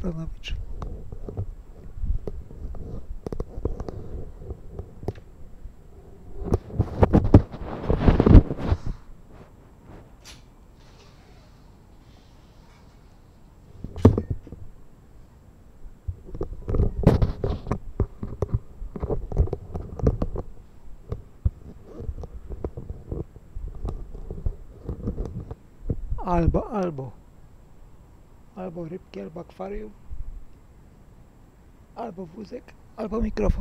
zastanowić. Albo rybki, albo akwarium, albo wózek, albo mikrofon.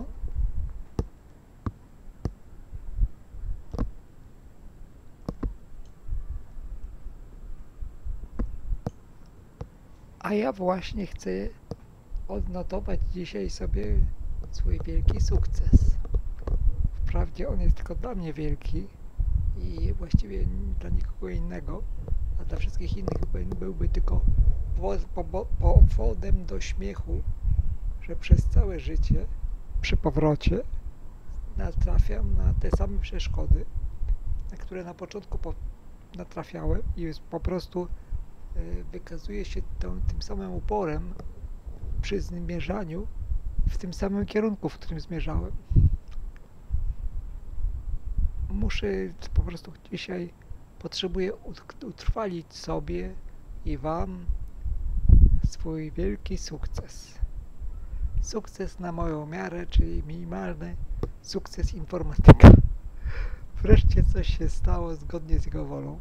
A ja właśnie chcę odnotować dzisiaj sobie swój wielki sukces. Wprawdzie on jest tylko dla mnie wielki i właściwie dla nikogo innego, a dla wszystkich innych byłby tylko powodem do śmiechu, że przez całe życie przy powrocie natrafiam na te same przeszkody, na które na początku natrafiałem i po prostu wykazuje się tym samym uporem przy zmierzaniu w tym samym kierunku, w którym zmierzałem. Muszę po prostu dzisiaj, potrzebuję utrwalić sobie i Wam swój wielki sukces. Sukces na moją miarę, czyli minimalny sukces informatyka. Wreszcie coś się stało zgodnie z jego wolą.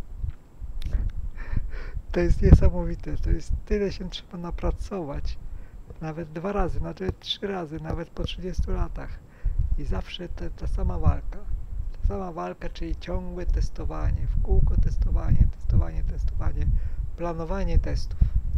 To jest niesamowite, to jest tyle się trzeba napracować. Nawet 2 razy, nawet 3 razy, nawet po 30 latach. I zawsze ta sama walka. Ta sama walka, czyli ciągłe testowanie, w kółko testowanie, planowanie testów.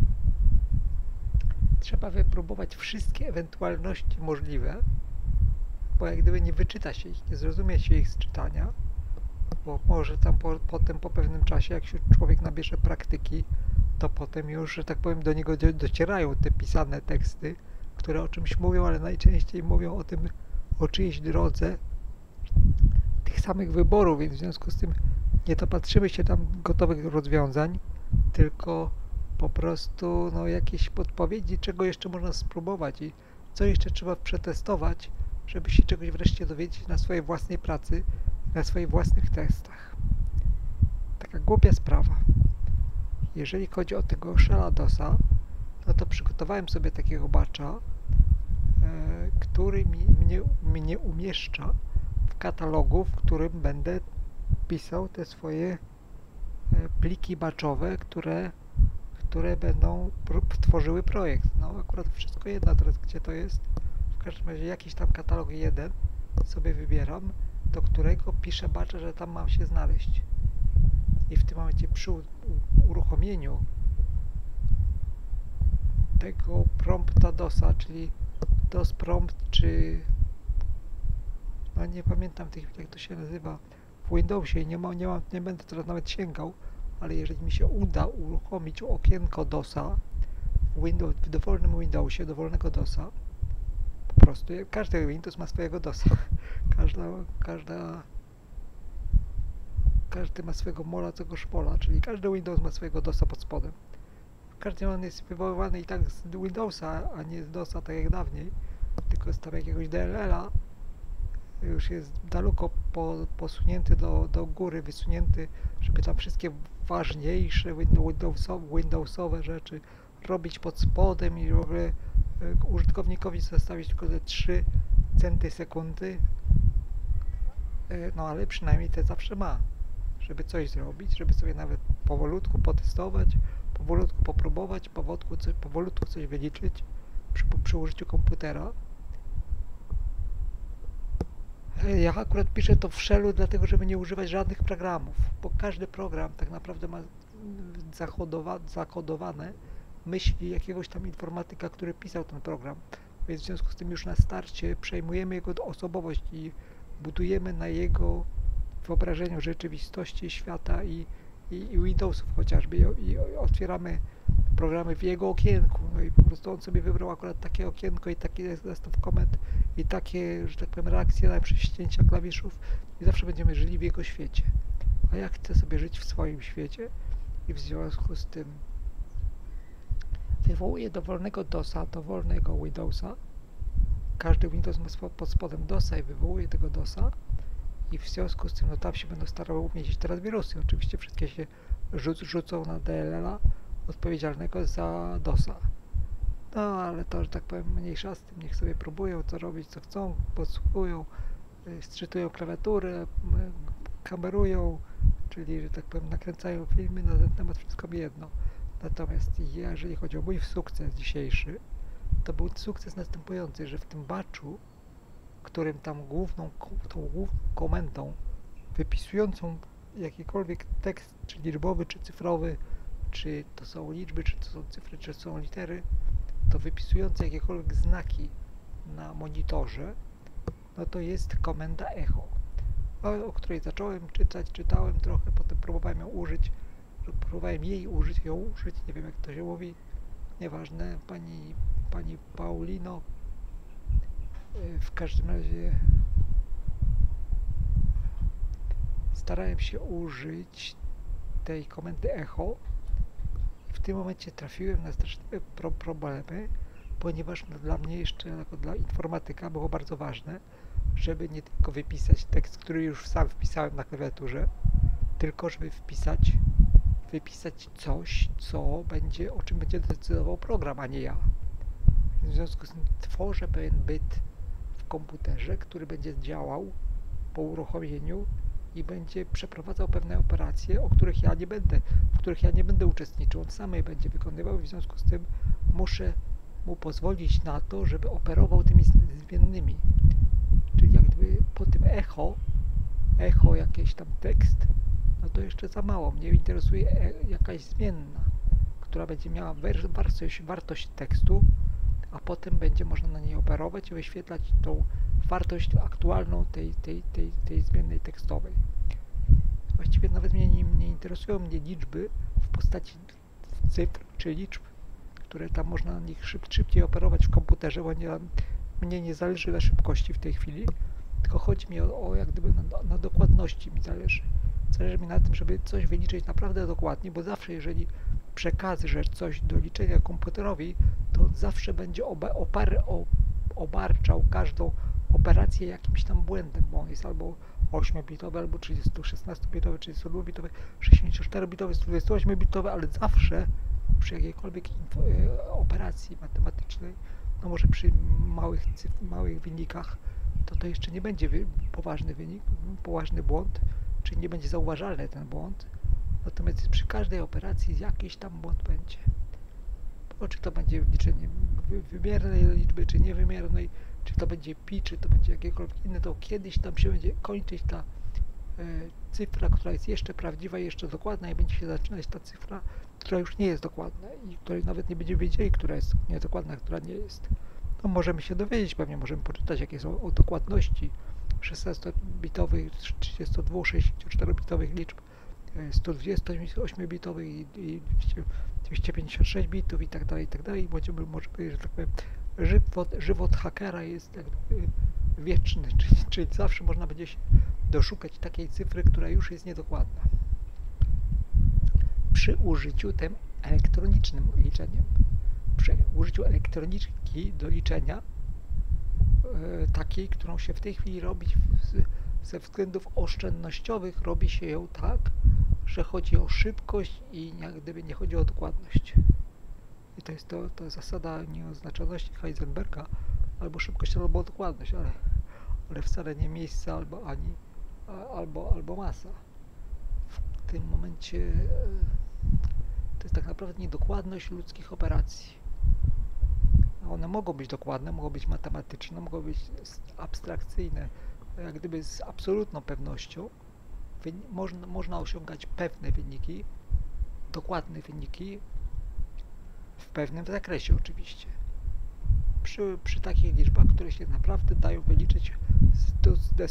Trzeba wypróbować wszystkie ewentualności możliwe, bo jak gdyby nie wyczyta się ich, nie zrozumie się ich z czytania, bo może tam potem po pewnym czasie, jak się człowiek nabierze praktyki, to potem już, że tak powiem, do niego docierają te pisane teksty, które o czymś mówią, ale najczęściej mówią o czyjejś drodze tych samych wyborów, więc w związku z tym nie dopatrzymy się tam gotowych rozwiązań, tylko po prostu jakieś podpowiedzi, czego jeszcze można spróbować i co jeszcze trzeba przetestować, żeby się czegoś wreszcie dowiedzieć na swojej własnej pracy, na swoich własnych testach. Taka głupia sprawa. Jeżeli chodzi o tego Shella-DOSa, no to przygotowałem sobie takiego batcha, który mnie umieszcza w katalogu, w którym będę pisał te swoje pliki batchowe, które będą tworzyły projekt. No akurat wszystko jedno teraz, gdzie to jest. W każdym razie jakiś tam katalog jeden sobie wybieram, do którego piszę batcha, że tam mam się znaleźć. I w tym momencie przy uruchomieniu tego prompta DOSa, czyli DOS prompt, czy nie pamiętam jak to się nazywa w Windowsie i nie będę teraz nawet sięgał, ale jeżeli mi się uda uruchomić okienko DOSa w dowolnym Windowsie, dowolnego DOSa, po prostu każdy Windows ma swojego DOSa, każdy ma swojego mola, tego szpola, czyli każdy Windows ma swojego DOSa pod spodem. Każdy on jest wywoływany i tak z Windowsa, a nie z DOSa tak jak dawniej, tylko z tam jakiegoś DLL-a, już jest daleko posunięty do góry, wysunięty, żeby tam wszystkie ważniejsze Windowsowe rzeczy robić pod spodem i w ogóle użytkownikowi zostawić tylko te 3 centy sekundy, no ale przynajmniej te zawsze ma, żeby coś zrobić, żeby sobie nawet powolutku potestować, powolutku popróbować, powolutku coś wyliczyć przy użyciu komputera. Ja akurat piszę to w Shellu, dlatego żeby nie używać żadnych programów, bo każdy program tak naprawdę ma zakodowane myśli jakiegoś tam informatyka, który pisał ten program, więc w związku z tym już na starcie przejmujemy jego osobowość i budujemy na jego wyobrażeniu rzeczywistości, świata i Windowsów chociażby i otwieramy programy w jego okienku, no i po prostu on sobie wybrał akurat takie okienko i taki zestaw komend i takie, że tak powiem, reakcje na przyciśnięcia klawiszów i zawsze będziemy żyli w jego świecie. A ja chcę sobie żyć w swoim świecie i w związku z tym wywołuje dowolnego DOSa, dowolnego Windowsa. Każdy Windows ma pod spodem DOSa i wywołuje tego DOSa. I w związku z tym, no tam się będą starały umieścić teraz wirusy. Oczywiście wszystkie się rzucą na DLL-a odpowiedzialnego za DOSa. No ale to, że tak powiem, mniejsza z tym, niech sobie próbują co robić, co chcą, podsłuchują, sczytują klawiaturę, kamerują, czyli, że tak powiem, nakręcają filmy na ten temat, wszystko mi jedno. Natomiast jeżeli chodzi o mój sukces dzisiejszy, to był sukces następujący, że w tym batchu, którym tam tą główną komendą wypisującą jakikolwiek tekst, czy liczbowy, czy cyfrowy, czy to są liczby, czy to są cyfry, czy to są litery, to wypisujące jakiekolwiek znaki na monitorze, no to jest komenda echo, o której zacząłem czytałem trochę, potem próbowałem ją użyć, nie wiem jak to się mówi, nieważne, pani Paulino, w każdym razie starałem się użyć tej komendy echo i w tym momencie trafiłem na straszliwe problemy, ponieważ no, dla mnie jeszcze jako dla informatyka było bardzo ważne, żeby nie tylko wypisać tekst, który już sam wpisałem na klawiaturze, tylko żeby wypisać coś, o czym będzie decydował program, a nie ja. W związku z tym tworzę pewien byt w komputerze, który będzie działał po uruchomieniu i będzie przeprowadzał pewne operacje, w których ja nie będę uczestniczył. On sam je będzie wykonywał i w związku z tym muszę mu pozwolić na to, żeby operował tymi zmiennymi. Czyli jak gdyby po tym echo jakiś tam tekst, no to jeszcze za mało. Mnie interesuje jakaś zmienna, która będzie miała wartość tekstu, a potem będzie można na niej operować i wyświetlać tą wartość aktualną tej zmiennej tekstowej. Właściwie nawet nie interesują mnie liczby w postaci cyfr czy liczb, które tam można na nich szybciej operować w komputerze, bo mnie nie zależy na szybkości w tej chwili, tylko chodzi mi o jak gdyby na dokładności mi zależy. Zależy mi na tym, żeby coś wyliczyć naprawdę dokładnie, bo zawsze jeżeli przekażę coś do liczenia komputerowi, to on zawsze będzie obarczał każdą operację jakimś tam błędem, bo on jest albo 8-bitowy, albo 16-bitowy, 32-bitowy, 64-bitowy, 128-bitowy, ale zawsze przy jakiejkolwiek operacji matematycznej, no może przy małych wynikach, to jeszcze nie będzie poważny wynik, poważny błąd, czyli nie będzie zauważalny ten błąd, natomiast przy każdej operacji jakiś tam błąd będzie. Bo czy to będzie liczenie wymiernej liczby, czy niewymiernej, czy to będzie pi, czy to będzie jakiekolwiek inne, to kiedyś tam się będzie kończyć ta cyfra, która jest jeszcze prawdziwa i jeszcze dokładna i będzie się zaczynać ta cyfra, która już nie jest dokładna i której nawet nie będziemy wiedzieli, która jest niedokładna, która nie jest. No możemy się dowiedzieć, pewnie możemy poczytać, jakie są o dokładności 16-bitowych, 32, 64-bitowych liczb, 128-bitowych i 256 bitów i tak dalej, i może powiedzieć, że tak powiem, żywot hakera jest wieczny, czyli zawsze można będzie się doszukać takiej cyfry, która już jest niedokładna. Przy użyciu tym elektronicznym liczeniem, przy użyciu elektroniki do liczenia, takiej, którą się w tej chwili robi ze względów oszczędnościowych, robi się ją tak, że chodzi o szybkość i jak gdyby nie chodzi o dokładność. I to jest to zasada nieoznaczoności Heisenberga, albo szybkość, albo dokładność, ale wcale nie miejsce, albo masa. W tym momencie to jest tak naprawdę niedokładność ludzkich operacji. One mogą być dokładne, mogą być matematyczne, mogą być abstrakcyjne, jak gdyby z absolutną pewnością. Można osiągać pewne wyniki, dokładne wyniki, w pewnym zakresie oczywiście. Przy takich liczbach, które się naprawdę dają wyliczyć ze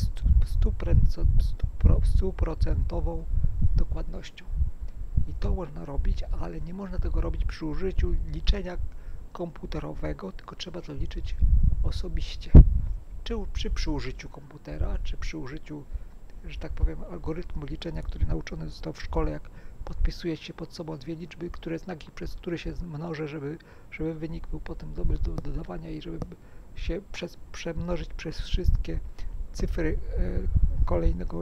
100% dokładnością. I to można robić, ale nie można tego robić przy użyciu liczenia komputerowego, tylko trzeba to liczyć osobiście. Czy przy użyciu komputera, czy przy użyciu, że tak powiem, algorytmu liczenia, który nauczony został w szkole, jak podpisuje się pod sobą dwie liczby, które znaki, przez które się mnoży, żeby wynik był potem dobry do dodawania i żeby się przemnożyć przez wszystkie cyfry kolejnego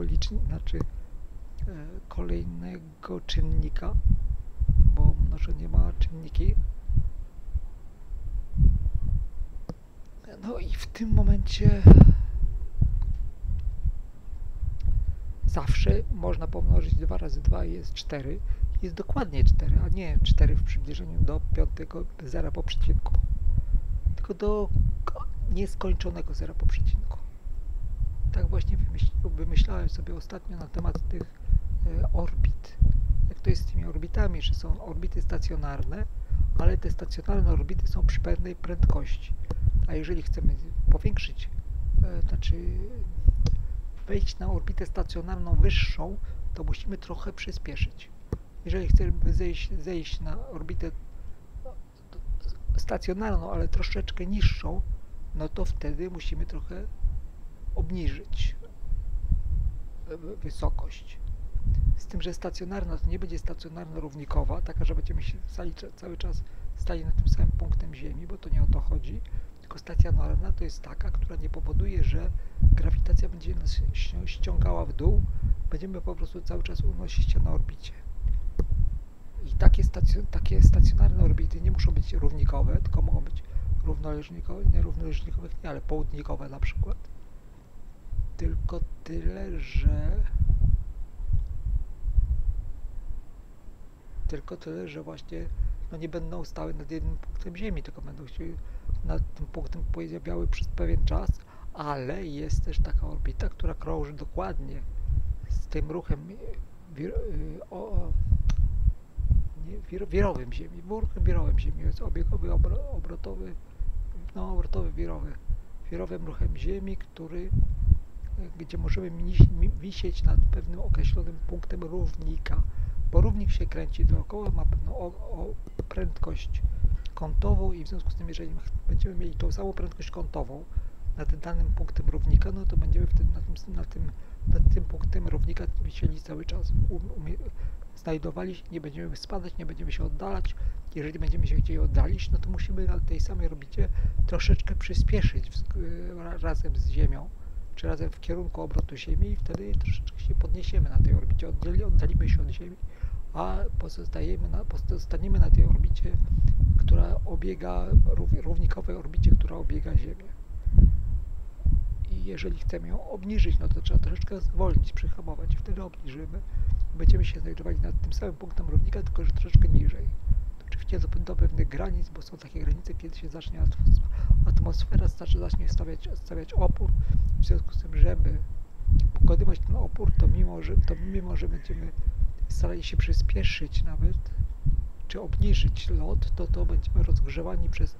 kolejnego czynnika, bo mnożenie ma czynniki. No i w tym momencie zawsze można pomnożyć 2 razy 2 jest 4. Jest dokładnie 4, a nie 4 w przybliżeniu do 5 zera po przecinku, tylko do nieskończonego zera po przecinku. Tak właśnie wymyślałem sobie ostatnio na temat tych orbit. Jak to jest z tymi orbitami, że są orbity stacjonarne, ale te stacjonarne orbity są przy pewnej prędkości. A jeżeli chcemy powiększyć, wejść na orbitę stacjonarną wyższą, to musimy trochę przyspieszyć. Jeżeli chcemy zejść na orbitę stacjonarną, ale troszeczkę niższą, no to wtedy musimy trochę obniżyć wysokość. Z tym, że stacjonarna to nie będzie stacjonarno-równikowa, taka, że będziemy się cały czas stali nad tym samym punktem Ziemi, bo to nie o to chodzi, tylko stacjonarna to jest taka, która nie powoduje, że grawitacja będzie nas ściągała w dół, będziemy po prostu cały czas unosić się na orbicie. I takie stacjonarne orbity nie muszą być równikowe, tylko mogą być równoleżnikowe, nie równoleżnikowe, nie, ale południkowe na przykład. Tylko tyle, że właśnie nie będą stały nad jednym punktem Ziemi, tylko będą się nad tym punktem pojawiały przez pewien czas, ale jest też taka orbita, która krąży dokładnie z tym ruchem wirowym Ziemi. Ruchem wirowym Ziemi jest obiegowy, obrotowy, wirowym ruchem Ziemi, gdzie możemy wisieć nad pewnym określonym punktem równika, bo równik się kręci dookoła, ma pewną prędkość kątową i w związku z tym, jeżeli będziemy mieli tą samą prędkość kątową nad danym punktem równika, no to będziemy wtedy nad tym punktem równika wisieli cały czas, znajdowali się, nie będziemy spadać, nie będziemy się oddalać. Jeżeli będziemy się chcieli oddalić, no to musimy na tej samej orbicie troszeczkę przyspieszyć razem z Ziemią, czy razem w kierunku obrotu Ziemi i wtedy troszeczkę się podniesiemy na tej orbicie, oddalimy się od Ziemi, a pozostaniemy na tej orbicie, która obiega, równikowej orbicie, która obiega Ziemię. I jeżeli chcemy ją obniżyć, no to trzeba troszeczkę zwolnić, przyhamować i wtedy obniżymy. Będziemy się znajdowali nad tym samym punktem równika, tylko że troszeczkę niżej. Oczywiście do pewnych granic, bo są takie granice, kiedy się zacznie atmosfera zacznie stawiać opór. W związku z tym, żeby pokonywać ten opór, to mimo, że będziemy starali się przyspieszyć nawet, czy obniżyć lot, to będziemy rozgrzewani przez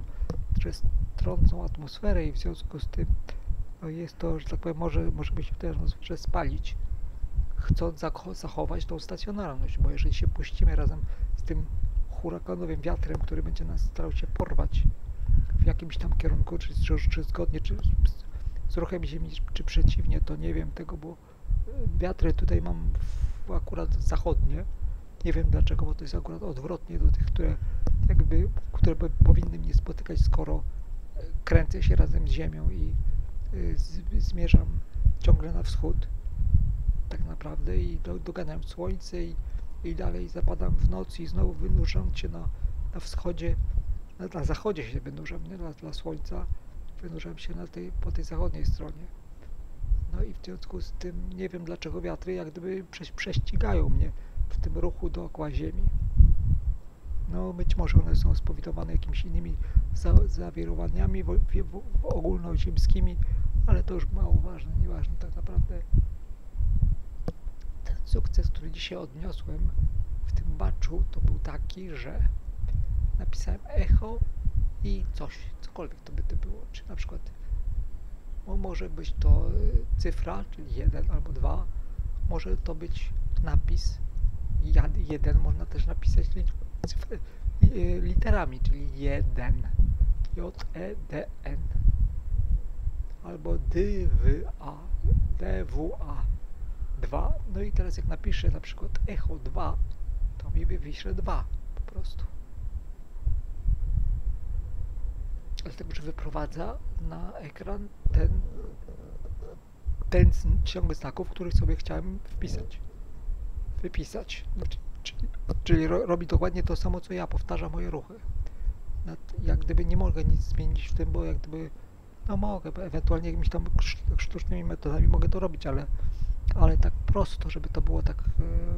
trącą atmosferę i w związku z tym jest to, że tak powiem, możemy się w tej atmosferze spalić, chcąc zachować tą stacjonarność, bo jeżeli się puścimy razem z tym hurakanowym wiatrem, który będzie nas starał się porwać w jakimś tam kierunku, czy zgodnie z ruchem Ziemi, czy przeciwnie, to nie wiem tego, bo wiatry tutaj mam akurat zachodnie. Nie wiem dlaczego, bo to jest akurat odwrotnie do tych, które powinny mnie spotykać, skoro kręcę się razem z Ziemią i zmierzam ciągle na wschód, tak naprawdę, i doganiam słońce i dalej zapadam w noc i znowu wynurzam się na wschodzie, na zachodzie się wynurzam, nie dla słońca, wynurzam się po tej zachodniej stronie. No i w związku z tym nie wiem dlaczego wiatry jak gdyby prześcigają mnie w tym ruchu dookoła Ziemi. No być może one są spowodowane jakimiś innymi zawirowaniami ogólnoziemskimi, ale to już mało ważne, nieważne tak naprawdę. Ten sukces, który dzisiaj odniosłem w tym batchu, to był taki, że napisałem echo i cokolwiek to by to było, czy na przykład może być to cyfra, czyli 1 albo 2, może to być napis 1, można też napisać literami, czyli 1, J-E-D-N, albo DWA, 2. No i teraz jak napiszę na przykład echo 2, to mi wyśle 2 po prostu. Dlatego, że wyprowadza na ekran ten ciąg znaków, który sobie chciałem wypisać. Czyli robi dokładnie to samo, co ja, powtarza moje ruchy. Jak gdyby nie mogę nic zmienić w tym, bo jak gdyby, no mogę, ewentualnie jakimiś tam sztucznymi metodami mogę to robić, ale tak prosto, żeby to było tak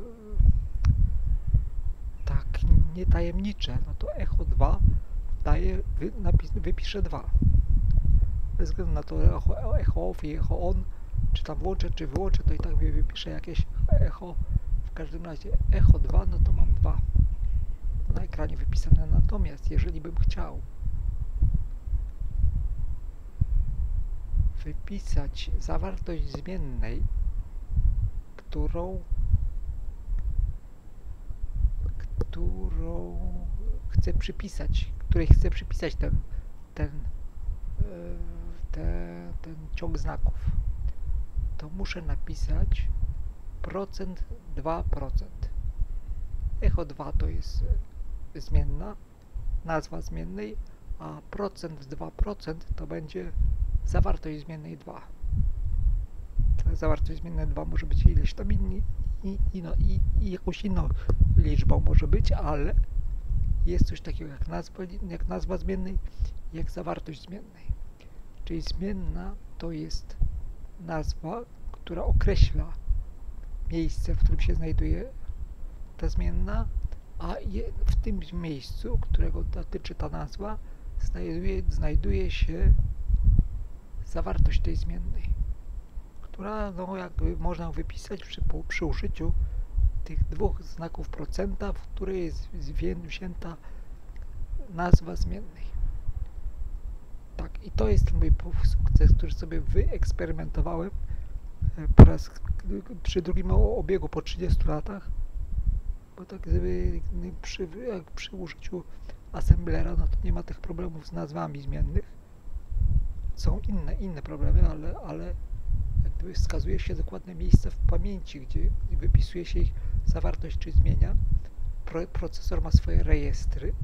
nietajemnicze, no to echo 2 daje, wypiszę 2. Bez względu na to echo off i echo on, czy tam włączę, czy wyłączę, to i tak mi wypiszę jakieś echo. W każdym razie echo 2, no to mam 2 na ekranie wypisane. Natomiast jeżeli bym chciał wypisać zawartość zmiennej, którą chcę przypisać, której chcę przypisać ten ciąg znaków, to muszę napisać procent 2%. Echo 2 to jest zmienna, nazwa zmiennej, a procent 2% to będzie zawartość zmiennej 2. Ta zawartość zmiennej 2 może być ileś tam i jakąś inną liczbą może być, ale jest coś takiego jak nazwa zmiennej, jak zawartość zmiennej. Czyli zmienna to jest nazwa, która określa miejsce, w którym się znajduje ta zmienna, a w tym miejscu, którego dotyczy ta nazwa, znajduje się zawartość tej zmiennej, która no, jakby można wypisać przy użyciu tych dwóch znaków procenta, w której jest wzięta nazwa zmiennej. Tak, i to jest ten mój sukces, który sobie wyeksperymentowałem przy drugim obiegu po 30 latach, bo tak gdyby przy użyciu assemblera, no to nie ma tych problemów z nazwami zmiennych. Są inne problemy, ale jak gdyby wskazuje się dokładne miejsce w pamięci, gdzie wypisuje się ich zawartość czy zmienia. Procesor ma swoje rejestry,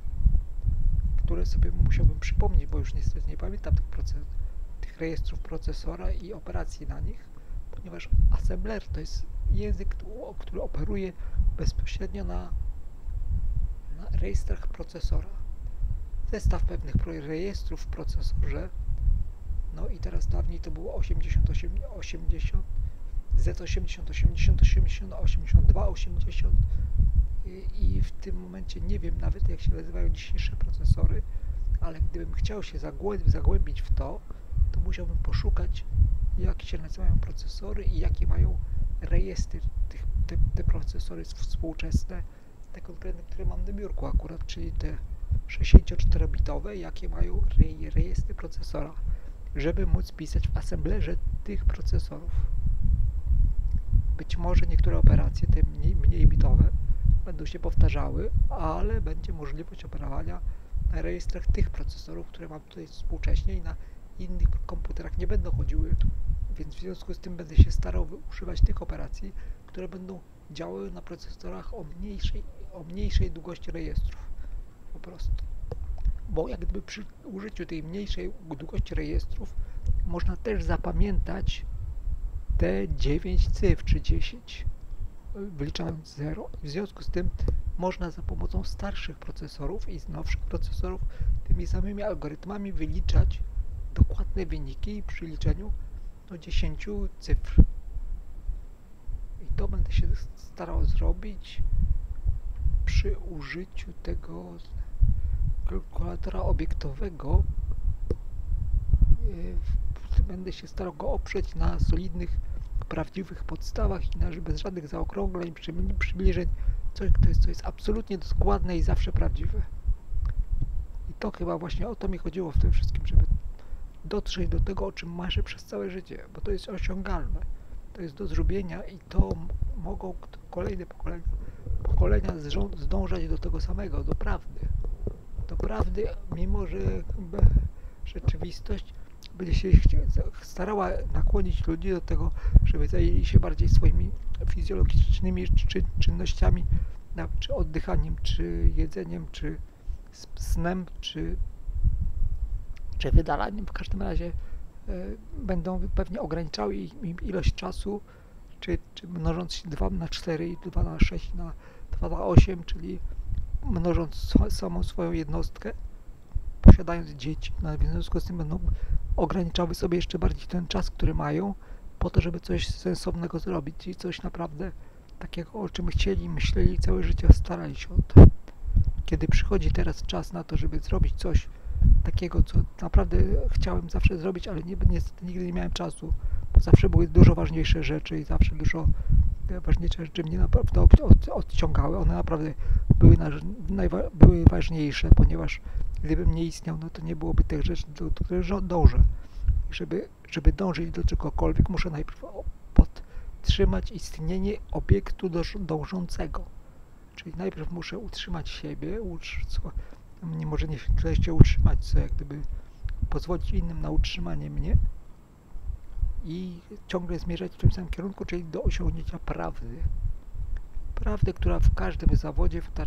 które sobie musiałbym przypomnieć, bo już niestety nie pamiętam tych rejestrów procesora i operacji na nich, ponieważ assembler to jest język, który operuje bezpośrednio na rejestrach procesora. Zestaw pewnych rejestrów w procesorze, no i teraz dawniej to było 88, 80, Z80, 80, 80, 82, 80 i w tym momencie nie wiem nawet jak się nazywają dzisiejsze procesory, ale gdybym chciał się zagłębić w to, to musiałbym poszukać jak się nazywają procesory i jakie mają rejestry te procesory współczesne, te konkretne, które mam na biurku akurat, czyli te 64-bitowe, jakie mają rejestry procesora, żeby móc pisać w assemblerze tych procesorów. Być może niektóre operacje, te mniej bitowe, będą się powtarzały, ale będzie możliwość operowania na rejestrach tych procesorów, które mam tutaj współcześnie i na innych komputerach nie będą chodziły, więc w związku z tym będę się starał używać tych operacji, które będą działały na procesorach o mniejszej długości rejestrów. Po prostu. Bo jak gdyby przy użyciu tej mniejszej długości rejestrów można też zapamiętać te 9 cyfr czy 10, wyliczając 0. W związku z tym można za pomocą starszych procesorów i nowszych procesorów tymi samymi algorytmami wyliczać dokładne wyniki przy liczeniu do 10 cyfr. I to będę się starał zrobić przy użyciu tego kalkulatora obiektowego. Będę się starał go oprzeć na solidnych, prawdziwych podstawach i bez żadnych zaokrągleń, przybliżeń, coś, co jest absolutnie dokładne i zawsze prawdziwe. I to chyba właśnie o to mi chodziło w tym wszystkim, żeby dotrzeć do tego, o czym marzę przez całe życie, bo to jest osiągalne, to jest do zrobienia i to mogą kolejne pokolenia zdążać do tego samego, do prawdy, mimo że rzeczywistość będzie się starała nakłonić ludzi do tego, żeby zajęli się bardziej swoimi fizjologicznymi czynnościami, czy oddychaniem, czy jedzeniem, czy snem, czy wydalaniem. W każdym razie będą pewnie ograniczały im ilość czasu, czy mnożąc 2 na 4, 2 na 6, 2 na 8, czyli mnożąc samą swoją jednostkę, posiadając dzieci. No, w związku z tym będą ograniczały sobie jeszcze bardziej ten czas, który mają, po to, żeby coś sensownego zrobić i coś naprawdę takiego, o czym chcieli, myśleli, całe życie starali się o to. Kiedy przychodzi teraz czas na to, żeby zrobić coś takiego, co naprawdę chciałem zawsze zrobić, ale niestety nigdy nie miałem czasu, bo zawsze były dużo ważniejsze rzeczy i zawsze dużo ważniejsze rzeczy mnie naprawdę odciągały. One naprawdę były ważniejsze, ponieważ gdybym nie istniał, no to nie byłoby tych rzeczy, do których dążę. Żeby dążyć do czegokolwiek, muszę najpierw podtrzymać istnienie obiektu dążącego. Czyli najpierw muszę utrzymać siebie, może nie tyle się utrzymać, co jak gdyby pozwolić innym na utrzymanie mnie i ciągle zmierzać w tym samym kierunku, czyli do osiągnięcia prawdy. Prawdy, która w każdym zawodzie, w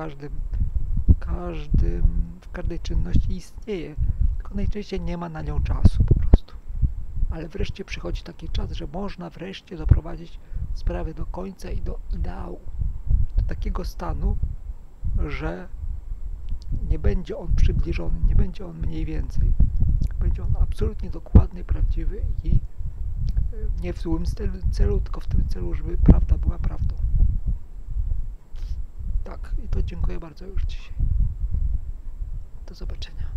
każdej czynności istnieje, tylko najczęściej nie ma na nią czasu po prostu. Ale wreszcie przychodzi taki czas, że można wreszcie doprowadzić sprawy do końca i do ideału. Do takiego stanu, że nie będzie on przybliżony, nie będzie on mniej więcej. Będzie on absolutnie dokładny, prawdziwy i nie w złym celu, tylko w tym celu, żeby prawda była prawdą. Tak, i to dziękuję bardzo już dzisiaj. Do zobaczenia.